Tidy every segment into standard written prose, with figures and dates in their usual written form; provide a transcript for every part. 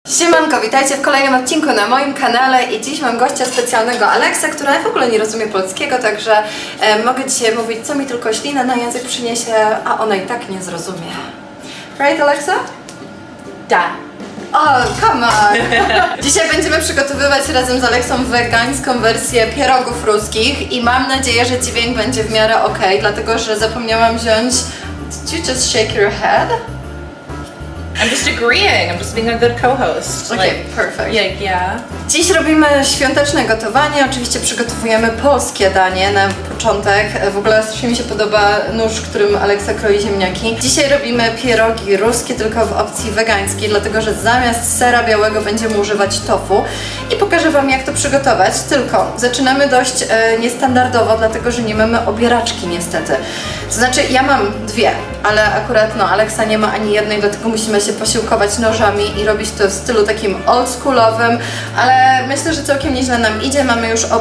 Siemanko, witajcie w kolejnym odcinku na moim kanale i dziś mam gościa specjalnego, Alexa, która w ogóle nie rozumie polskiego, także mogę dzisiaj mówić, co mi tylko ślinę na język przyniesie, a ona i tak nie zrozumie. Right, Alexa? Da. Oh, come on! Dzisiaj będziemy przygotowywać razem z Alexą wegańską wersję pierogów ruskich i mam nadzieję, że dźwięk będzie w miarę ok, dlatego że zapomniałam wziąć... Did you just shake your head? I'm just agreeing. I'm just being a good co-host. Okay, perfect. Yeah. Dziś robimy świąteczne gotowanie. Oczywiście przygotowujemy polskie danie na początek. W ogóle strasznie mi się podoba nóż, którym Alexa kroi ziemniaki. Dzisiaj robimy pierogi ruskie, tylko w opcji wegańskiej, dlatego że zamiast sera białego będziemy używać tofu. I pokażę Wam, jak to przygotować. Tylko zaczynamy dość niestandardowo, dlatego że nie mamy obieraczki niestety. To znaczy, ja mam dwie, ale akurat Alexa nie ma ani jednej, dlatego musimy się posiłkować nożami i robić to w stylu takim oldschoolowym, ale myślę, że całkiem nieźle nam idzie. Mamy już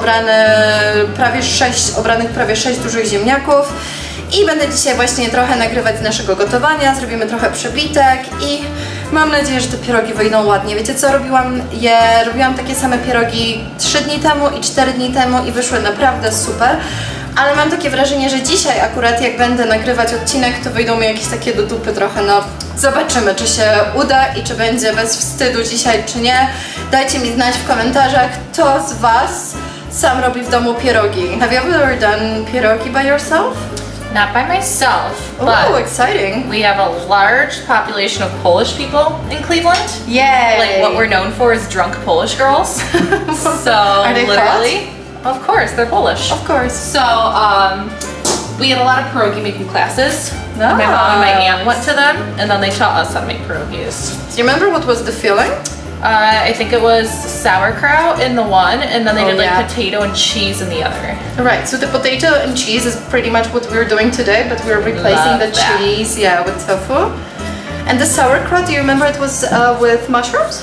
obranych prawie 6 dużych ziemniaków i będę dzisiaj właśnie trochę nagrywać z naszego gotowania, zrobimy trochę przebitek i mam nadzieję, że te pierogi wyjdą ładnie. Wiecie co, robiłam takie same pierogi 3 dni temu i 4 dni temu i wyszły naprawdę super. Ale mam takie wrażenie, że dzisiaj akurat jak będę nagrywać odcinek, to wyjdą mi jakieś takie do dupy trochę, zobaczymy, czy się uda i czy będzie bez wstydu dzisiaj, czy nie. Dajcie mi znać w komentarzach, kto z Was sam robi w domu pierogi. Have you ever done pierogi by yourself? Not by myself, Oh, but exciting. we have a large population of Polish people in Cleveland. Yay! Like what we're known for is drunk Polish girls. So Are they literally, of course, they're Polish. Of course. So we had a lot of pierogi making classes. My mom and my aunt went to them, and then they taught us how to make pierogies. Do you remember what was the filling? I think it was sauerkraut in the one, and then they did like yeah. potato and cheese in the other. Right, so the potato and cheese is pretty much what we're doing today, but we're replacing the cheese, with tofu. And the sauerkraut, do you remember it was with mushrooms?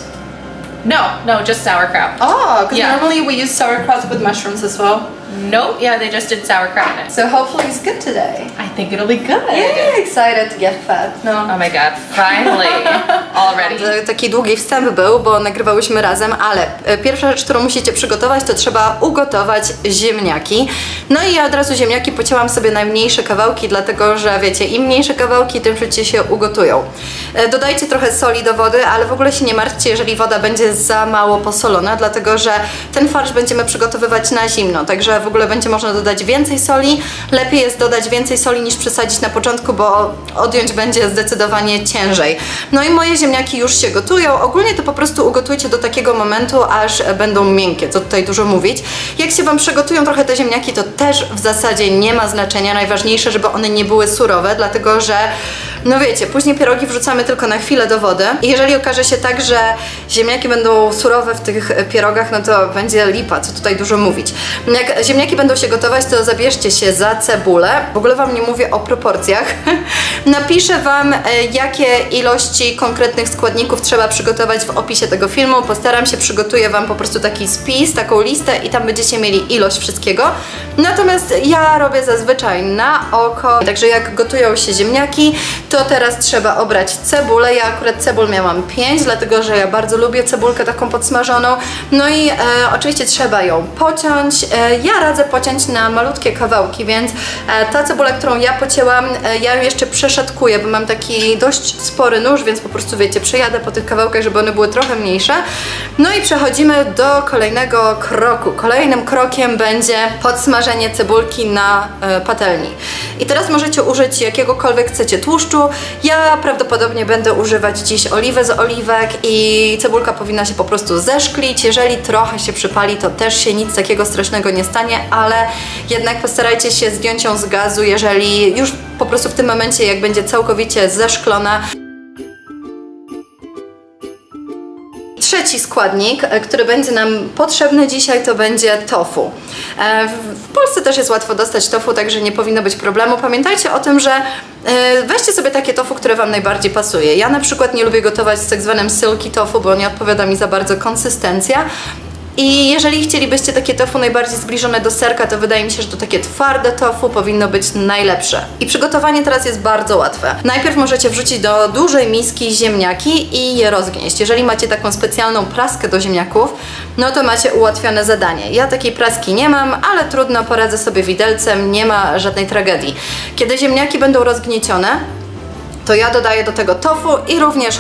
No, just sauerkraut. Oh, because Yeah. normally we use sauerkraut with mushrooms as well. Nope, yeah, they just did sauerkraut in it. So hopefully it's good today. I think it'll be good. Yay, excited to get fat. Oh my god, finally, already. Taki długi wstęp był, bo nagrywałyśmy razem, ale pierwsza rzecz, którą musicie przygotować, to trzeba ugotować ziemniaki. No i ja od razu ziemniaki pocięłam sobie na mniejsze kawałki, dlatego że wiecie, im mniejsze kawałki, tym szybciej się ugotują. Dodajcie trochę soli do wody, ale w ogóle się nie martwcie, jeżeli woda będzie za mało posolona, dlatego że ten farsz będziemy przygotowywać na zimno, także w ogóle będzie można dodać więcej soli. Lepiej jest dodać więcej soli niż przesadzić na początku, bo odjąć będzie zdecydowanie ciężej. No i moje ziemniaki już się gotują. Ogólnie to po prostu ugotujcie do takiego momentu, aż będą miękkie, co tutaj dużo mówić. Jak się Wam przegotują trochę te ziemniaki, to też w zasadzie nie ma znaczenia. Najważniejsze, żeby one nie były surowe, dlatego że wiecie, później pierogi wrzucamy tylko na chwilę do wody i jeżeli okaże się tak, że ziemniaki będą surowe w tych pierogach, no to będzie lipa, co tutaj dużo mówić. Jak ziemniaki będą się gotować, to zabierzcie się za cebulę. W ogóle Wam nie mówię o proporcjach. Napiszę Wam, jakie ilości konkretnych składników trzeba przygotować w opisie tego filmu. Postaram się, przygotuję Wam po prostu taki spis, taką listę i tam będziecie mieli ilość wszystkiego. Natomiast ja robię zazwyczaj na oko, także jak gotują się ziemniaki, to teraz trzeba obrać cebulę. Ja akurat cebul miałam 5, dlatego że ja bardzo lubię cebulkę taką podsmażoną. No i oczywiście trzeba ją pociąć. Ja radzę pociąć na malutkie kawałki, więc ta cebula, którą ja pocięłam, ja ją jeszcze przeszatkuję, bo mam taki dość spory nóż, więc po prostu wiecie, przejadę po tych kawałkach, żeby one były trochę mniejsze. No i przechodzimy do kolejnego kroku. Kolejnym krokiem będzie podsmażenie cebulki na patelni. I teraz możecie użyć jakiegokolwiek chcecie tłuszczu. Ja prawdopodobnie będę używać dziś oliwę z oliwek i cebulka powinna się po prostu zeszklić. Jeżeli trochę się przypali, to też się nic takiego strasznego nie stanie, ale jednak postarajcie się zdjąć ją z gazu, jeżeli już po prostu w tym momencie, jak będzie całkowicie zeszklona. Trzeci składnik, który będzie nam potrzebny dzisiaj, to będzie tofu. W Polsce też jest łatwo dostać tofu, także nie powinno być problemu. Pamiętajcie o tym, że weźcie sobie takie tofu, które Wam najbardziej pasuje. Ja na przykład nie lubię gotować z tak zwanym silky tofu, bo nie odpowiada mi za bardzo konsystencja. I jeżeli chcielibyście takie tofu najbardziej zbliżone do serka, to wydaje mi się, że to takie twarde tofu powinno być najlepsze. I przygotowanie teraz jest bardzo łatwe. Najpierw możecie wrzucić do dużej miski ziemniaki i je rozgnieść. Jeżeli macie taką specjalną praskę do ziemniaków, no to macie ułatwione zadanie. Ja takiej praski nie mam, ale trudno, poradzę sobie widelcem, nie ma żadnej tragedii. Kiedy ziemniaki będą rozgniecione, to ja dodaję do tego tofu i również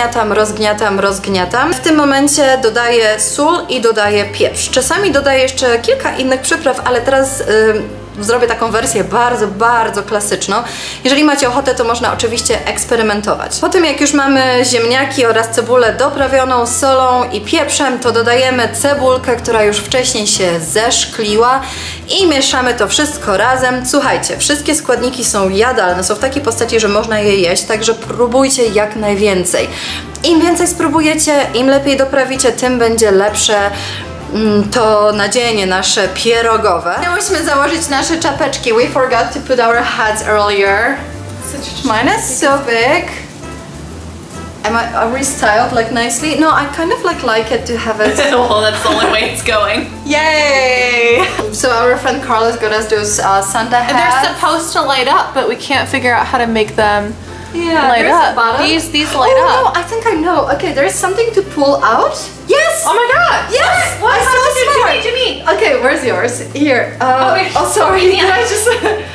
rozgniatam. W tym momencie dodaję sól i dodaję pieprz. Czasami dodaję jeszcze kilka innych przypraw, ale teraz zrobię taką wersję bardzo klasyczną. Jeżeli macie ochotę, to można oczywiście eksperymentować. Po tym jak już mamy ziemniaki oraz cebulę doprawioną solą i pieprzem, to dodajemy cebulkę, która już wcześniej się zeszkliła i mieszamy to wszystko razem. Słuchajcie, wszystkie składniki są jadalne, są w takiej postaci, że można je jeść, także próbujcie jak najwięcej. Im więcej spróbujecie, im lepiej doprawicie, tym będzie lepsze to nadzienie nasze pierogowe. Musimy założyć nasze czapeczki. We forgot to put our hats earlier. Mine is so big. Are we styled like nicely? No, I kind of like it to have it. Well, that's the only way it's going. Yay! So our friend Carlos got us those Santa hats. And they're supposed to light up, but we can't figure out how to make them light up. These light up. No, I think I know. Okay, there's something to pull out. Yes! Oh my god! Yes! What? I saw smart. Jimmy. Okay, where's yours? Here. Sorry. Yeah. Did I just...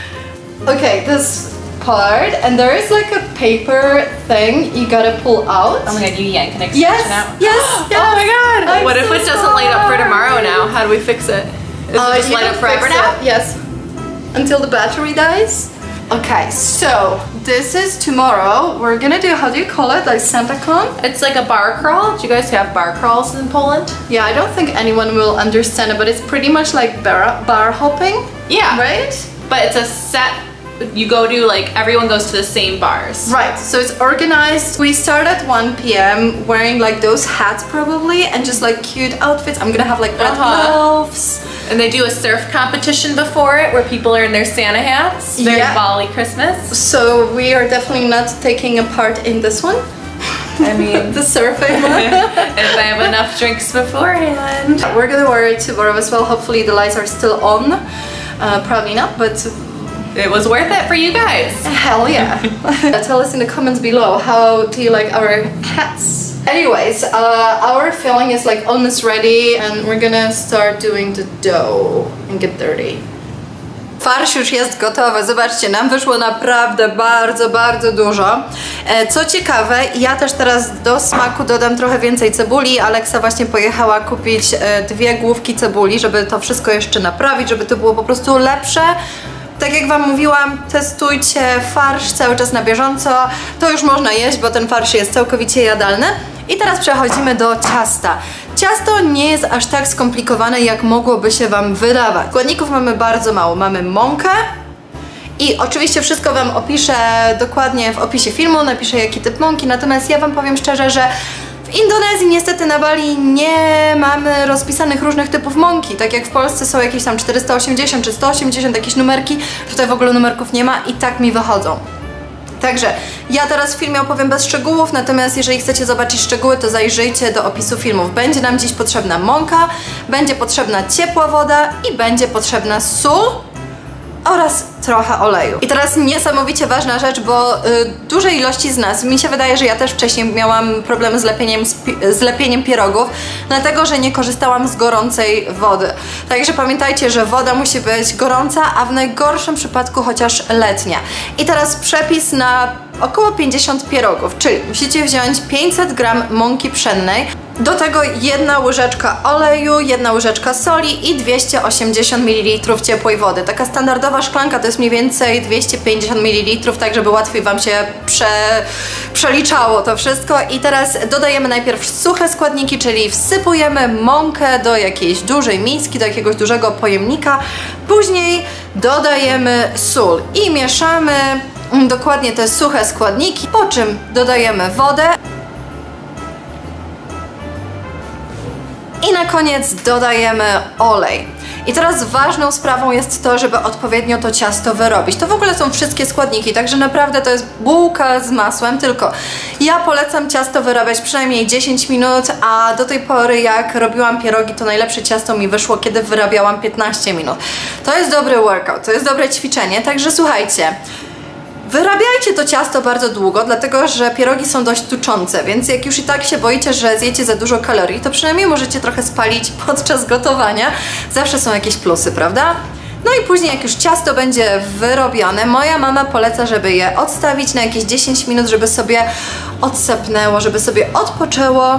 Okay, this part, and there is like a paper thing you gotta pull out. Oh my god, you yank an extension out? Yes! Oh my god! What if so it doesn't light up for tomorrow now? How do we fix it? Is it just you light can up forever fix now? it, yes. Until the battery dies. Okay, so this is tomorrow. We're gonna do, how do you call it? Like Santa Con? It's like a bar crawl. Do you guys have bar crawls in Poland? Yeah, I don't think anyone will understand it, but it's pretty much like bar hopping. Yeah. Right? But it's a set, you go to like, everyone goes to the same bars. Right, so it's organized. We start at 1 p.m. wearing like those hats probably and just like cute outfits. I'm gonna have like red gloves. And they do a surf competition before it where people are in their Santa hats. Very Bali Christmas. So we are definitely not taking a part in this one. I mean, the surfing one. If I have enough drinks beforehand. We're gonna wear it tomorrow as well. Hopefully the lights are still on. Probably not, but it was worth it for you guys. Hell yeah. Tell us in the comments below, how do you like our hats? Anyways, our filling is like almost ready and we're gonna start doing the dough and get dirty. Farsz już jest gotowy, zobaczcie, nam wyszło naprawdę bardzo dużo. Co ciekawe, ja też teraz do smaku dodam trochę więcej cebuli. Aleksa właśnie pojechała kupić 2 główki cebuli, żeby to wszystko jeszcze naprawić, żeby to było po prostu lepsze. Tak jak wam mówiłam, testujcie farsz cały czas na bieżąco. To już można jeść, bo ten farsz jest całkowicie jadalny. I teraz przechodzimy do ciasta. Ciasto nie jest aż tak skomplikowane, jak mogłoby się wam wydawać. Składników mamy bardzo mało. Mamy mąkę i oczywiście wszystko wam opiszę dokładnie w opisie filmu, napiszę jaki typ mąki, natomiast ja wam powiem szczerze, że w Indonezji niestety na Bali nie mamy rozpisanych różnych typów mąki. Tak jak w Polsce są jakieś tam 480 czy 180 jakieś numerki, tutaj w ogóle numerków nie ma i tak mi wychodzą. Także ja teraz w filmie opowiem bez szczegółów, natomiast jeżeli chcecie zobaczyć szczegóły, to zajrzyjcie do opisu filmów. Będzie nam dziś potrzebna mąka, będzie potrzebna ciepła woda i będzie potrzebna sól oraz trochę oleju. I teraz niesamowicie ważna rzecz, bo dużej ilości z nas, mi się wydaje, że ja też wcześniej miałam problemy z lepieniem pierogów, dlatego, że nie korzystałam z gorącej wody. Także pamiętajcie, że woda musi być gorąca, a w najgorszym przypadku chociaż letnia. I teraz przepis na około 50 pierogów, czyli musicie wziąć 500 g mąki pszennej, do tego 1 łyżeczka oleju, 1 łyżeczka soli i 280 ml ciepłej wody. Taka standardowa szklanka to jest mniej więcej 250 ml, tak żeby łatwiej wam się przeliczało to wszystko. I teraz dodajemy najpierw suche składniki, czyli wsypujemy mąkę do jakiejś dużej miski, do jakiegoś dużego pojemnika. Później dodajemy sól i mieszamy dokładnie te suche składniki, po czym dodajemy wodę. I na koniec dodajemy olej. I teraz ważną sprawą jest to, żeby odpowiednio to ciasto wyrobić. To w ogóle są wszystkie składniki, także naprawdę to jest bułka z masłem, tylko ja polecam ciasto wyrabiać przynajmniej 10 minut, a do tej pory jak robiłam pierogi, to najlepsze ciasto mi wyszło, kiedy wyrabiałam 15 minut. To jest dobry workout, to jest dobre ćwiczenie, także słuchajcie. Wyrabiajcie to ciasto bardzo długo, dlatego że pierogi są dość tuczące, więc jak już i tak się boicie, że zjecie za dużo kalorii, to przynajmniej możecie trochę spalić podczas gotowania. Zawsze są jakieś plusy, prawda? No i później jak już ciasto będzie wyrobione, moja mama poleca, żeby je odstawić na jakieś 10 minut, żeby sobie odsapnęło, żeby sobie odpoczęło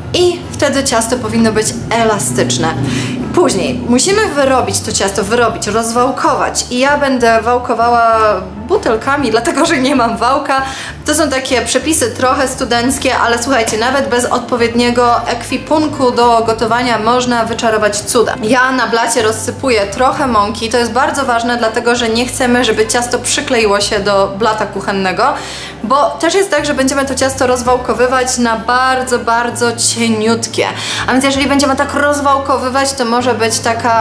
i wtedy ciasto powinno być elastyczne. Później musimy wyrobić to ciasto, rozwałkować i ja będę wałkowała butelkami, dlatego że nie mam wałka. To są takie przepisy trochę studenckie, ale słuchajcie, nawet bez odpowiedniego ekwipunku do gotowania można wyczarować cuda. Ja na blacie rozsypuję trochę mąki, to jest bardzo ważne, dlatego że nie chcemy, żeby ciasto przykleiło się do blata kuchennego, bo też jest tak, że będziemy to ciasto rozwałkowywać na bardzo, bardzo cieniutkie. A więc jeżeli będziemy tak rozwałkowywać, to może być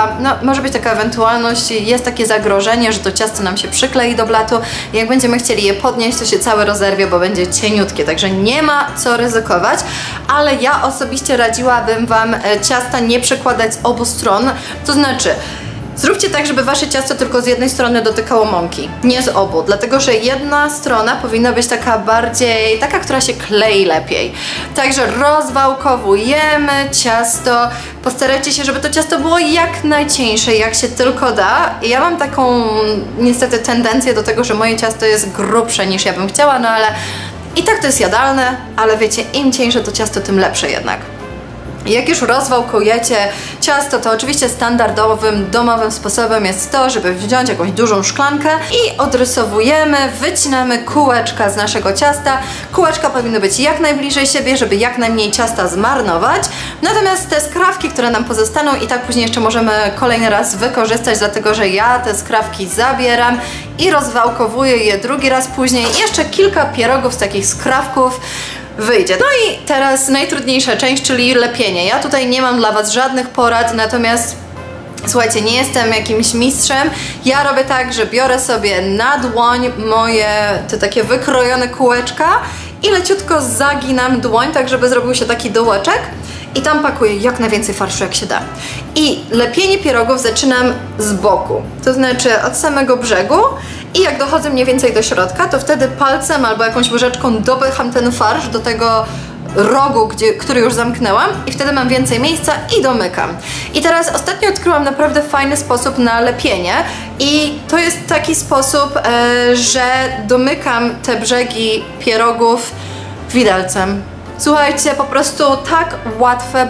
taka ewentualność, jest takie zagrożenie, że to ciasto nam się przyklei do blatu i jak będziemy chcieli je podnieść, to się całe rozerwie, bo będzie cieniutkie, także nie ma co ryzykować, ale ja osobiście radziłabym Wam ciasta nie przekładać z obu stron, to znaczy zróbcie tak, żeby wasze ciasto tylko z jednej strony dotykało mąki, nie z obu, dlatego że jedna strona powinna być taka bardziej, taka, która się klei lepiej. Także rozwałkowujemy ciasto, postarajcie się, żeby to ciasto było jak najcieńsze, jak się tylko da. Ja mam taką niestety tendencję do tego, że moje ciasto jest grubsze niż ja bym chciała, no ale i tak to jest jadalne, ale wiecie, im cieńsze to ciasto, tym lepsze jednak. Jak już rozwałkujecie ciasto, to oczywiście standardowym, domowym sposobem jest to, żeby wziąć jakąś dużą szklankę i odrysowujemy, wycinamy kółeczka z naszego ciasta. Kółeczka powinny być jak najbliżej siebie, żeby jak najmniej ciasta zmarnować. Natomiast te skrawki, które nam pozostaną, i tak później jeszcze możemy kolejny raz wykorzystać, dlatego że ja te skrawki zabieram i rozwałkowuję je drugi raz później. Jeszcze kilka pierogów z takich skrawków wyjdzie. No i teraz najtrudniejsza część, czyli lepienie. Ja tutaj nie mam dla Was żadnych porad, natomiast słuchajcie, nie jestem jakimś mistrzem. Ja robię tak, że biorę sobie na dłoń moje te takie wykrojone kółeczka i leciutko zaginam dłoń, tak żeby zrobił się taki dołeczek i tam pakuję jak najwięcej farszu jak się da. I lepienie pierogów zaczynam z boku, to znaczy od samego brzegu i jak dochodzę mniej więcej do środka, to wtedy palcem albo jakąś łyżeczką dopycham ten farsz do tego rogu, który już zamknęłam i wtedy mam więcej miejsca i domykam. I teraz ostatnio odkryłam naprawdę fajny sposób na lepienie i to jest taki sposób, że domykam te brzegi pierogów widelcem. Słuchajcie, po prostu tak łatwy,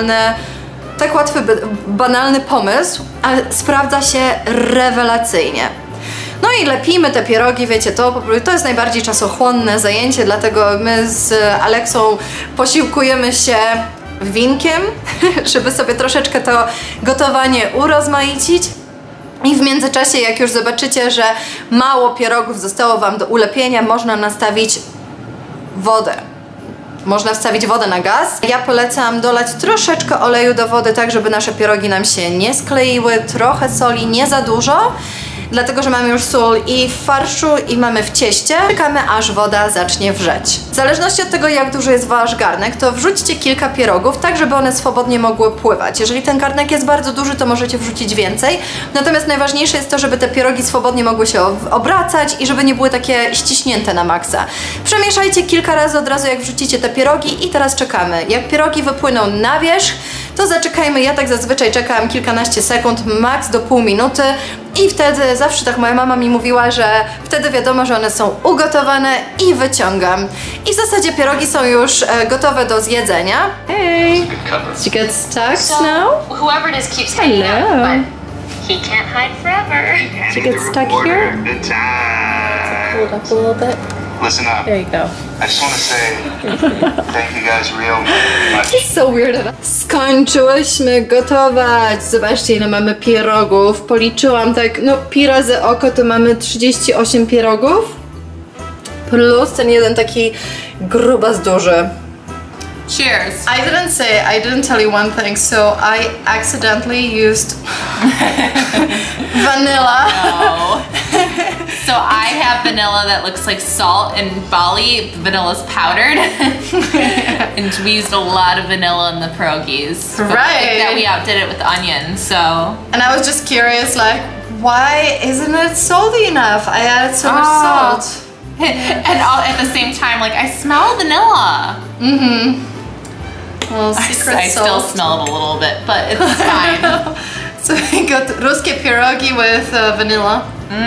banalny pomysł, ale sprawdza się rewelacyjnie. No i lepimy te pierogi, wiecie, to jest najbardziej czasochłonne zajęcie, dlatego my z Aleksą posiłkujemy się winkiem, żeby sobie troszeczkę to gotowanie urozmaicić. I w międzyczasie, jak już zobaczycie, że mało pierogów zostało Wam do ulepienia, można nastawić wodę. Można wstawić wodę na gaz. Ja polecam dolać troszeczkę oleju do wody, tak żeby nasze pierogi nam się nie skleiły, trochę soli, nie za dużo, dlatego że mamy już sól i w farszu i mamy w cieście. Czekamy, aż woda zacznie wrzeć. W zależności od tego, jak duży jest Wasz garnek, to wrzućcie kilka pierogów, tak żeby one swobodnie mogły pływać. Jeżeli ten garnek jest bardzo duży, to możecie wrzucić więcej. Natomiast najważniejsze jest to, żeby te pierogi swobodnie mogły się obracać i żeby nie były takie ściśnięte na maksa. Przemieszajcie kilka razy od razu, jak wrzucicie te pierogi i teraz czekamy. Jak pierogi wypłyną na wierzch, to zaczekajmy. Ja tak zazwyczaj czekam kilkanaście sekund, maks do pół minuty i wtedy, zawsze tak moja mama mi mówiła, że wtedy wiadomo, że one są ugotowane i wyciągam. I w zasadzie pierogi są już gotowe do zjedzenia. Hey! Did you get stuck now? Whoever it is keeps hanging out, but he can't hide forever. Did you get stuck here? Good time. Hold up a little bit. Listen up. There you go. I just want to say thank you guys real much. It's so weird. Skończyłyśmy gotować. Zobaczcie, ile mamy pierogów. Policzyłam tak, no pi razy oko, to mamy 38 pierogów. Plus ten jeden taki grubas duży. Cheers. I didn't tell you one thing, so I accidentally used vanilla. No. So I have vanilla that looks like salt, and Bali, vanilla's powdered. And we used a lot of vanilla in the pierogies. But I think that we outdid it with onion, so. And I was just curious, like, why isn't it salty enough? I added so much salt. And at the same time, like, I smell vanilla. Well, secret I still salt. smell it a little bit, but it's fine. So we got ruskie pierogi with vanilla.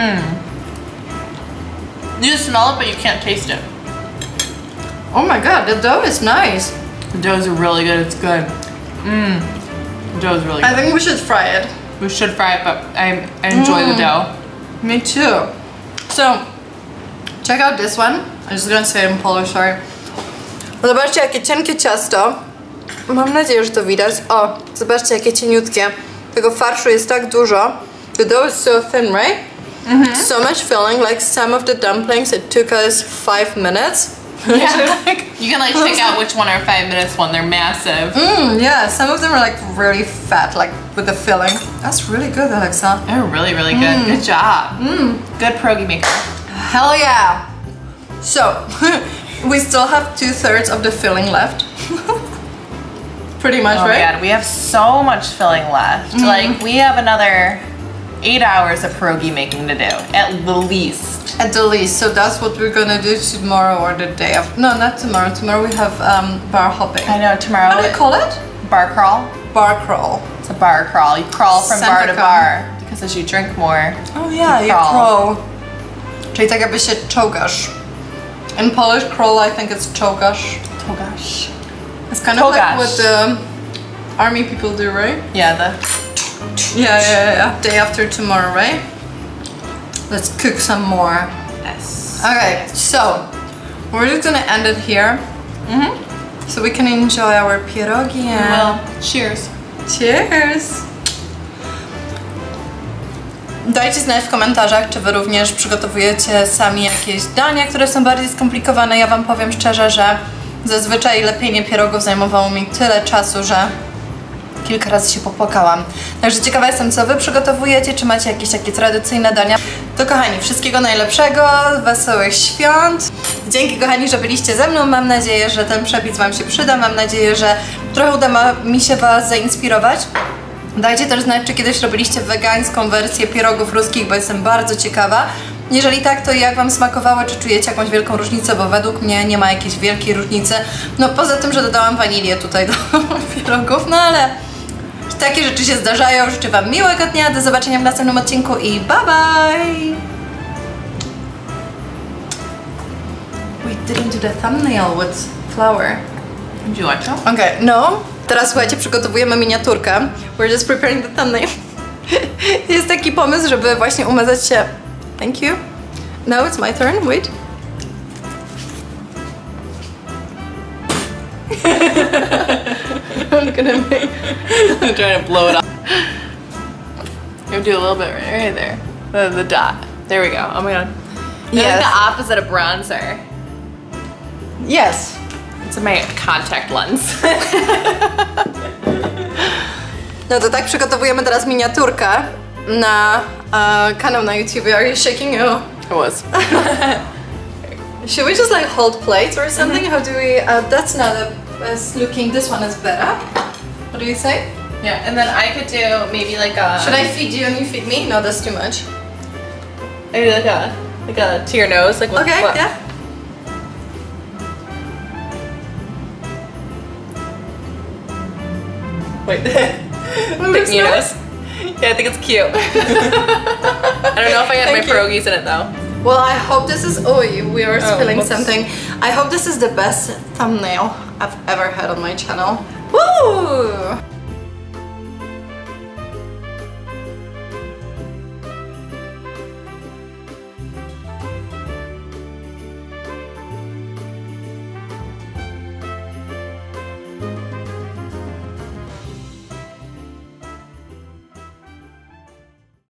You smell it, but you can't taste it. Oh my god, the dough is nice. The dough's really good. It's good. The dough's really good. I think we should fry it. We should fry it, but I enjoy the dough. Me too. So, check out this one. I'm just gonna say it in Polish, sorry. Zobaczcie, jakie cienkie ciasto. Mam nadzieję, że to widać. O, zobaczcie, jakie cieniutkie. Tego farszu jest tak dużo. The dough is so thin, right? So much filling. Like some of the dumplings, it took us 5 minutes. Yeah. You can like pick out which one are 5 minutes one. They're massive. Yeah, some of them are like really fat, like with the filling. That's really good, Alexa. They're really, really good. Good job. Good pierogi maker. Hell yeah! So, we still have 2/3 of the filling left. Pretty much, Oh right? my god, we have so much filling left. Like, we have another 8 hours of pierogi making to do, at the least. At the least. So that's what we're gonna do tomorrow or the day after. No, not tomorrow. Tomorrow we have bar hopping. I know, tomorrow. How do you call it? Bar crawl? Bar crawl. It's a bar crawl. You crawl from bar to Santa bar. Because as you drink more, Oh yeah, you crawl. Czyli tak jakby się czołgasz. In Polish, crawl, I think it's czołgasz. Oh gosh. It's kind of like Czołgasz. what the army people do, right? Yeah, Yeah. Day after tomorrow, right? Let's cook some more. Yes. Okay, so we're just gonna end it here. So we can enjoy our pierogi and Well, cheers. cheers! Dajcie znać w komentarzach, czy wy również przygotowujecie sami jakieś dania, które są bardziej skomplikowane. Ja wam powiem szczerze, że zazwyczaj lepienie pierogów zajmowało mi tyle czasu, że kilka razy się popłakałam. Także ciekawa jestem, co wy przygotowujecie, czy macie jakieś takie tradycyjne dania. To kochani, wszystkiego najlepszego, wesołych świąt. Dzięki kochani, że byliście ze mną. Mam nadzieję, że ten przepis wam się przyda. Mam nadzieję, że trochę uda mi się was zainspirować. Dajcie też znać, czy kiedyś robiliście wegańską wersję pierogów ruskich, bo jestem bardzo ciekawa. Jeżeli tak, to jak wam smakowało, czy czujecie jakąś wielką różnicę, bo według mnie nie ma jakiejś wielkiej różnicy. No poza tym, że dodałam wanilię tutaj do pierogów, no ale takie rzeczy się zdarzają. Życzę wam miłego dnia, do zobaczenia w następnym odcinku i bye bye! We didn't do the thumbnail with flour. Would you like to? Okay, no. Teraz słuchajcie, przygotowujemy miniaturkę. We're just preparing the thumbnail. Jest taki pomysł, żeby właśnie umazać się. Thank you. Now it's my turn. Wait. I'm gonna make. I'm trying to blow it up. You do a little bit right there. The dot. There we go. Oh my god. Yes. Yes. Like the opposite of bronzer. Yes. It's my contact lens. No to tak przygotowujemy teraz miniaturkę na kanał na YouTube. Are you shaking? Oh. I was. Should we just like hold plates or something? How do we? That's not as looking. This one is better. What do you say? Yeah, and then I could do maybe like a. Should I feed you and you feed me? No, that's too much. Maybe like a to your nose, like Okay, what? yeah. Wait. Looks Your nice. nose? Yeah, I think it's cute. I don't know if I had my Thank you. pierogies in it though. Well, I hope this is. Oh, we are spilling whoops. something. I hope this is the best thumbnail I've ever had on my channel. Woo!